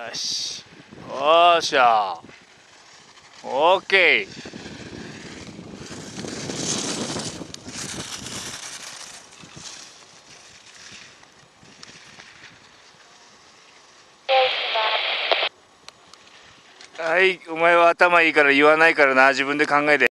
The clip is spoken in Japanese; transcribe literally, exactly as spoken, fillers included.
よし。おーしゃ。オーケー。はい、お前は頭いいから言わないからな、自分で考えて。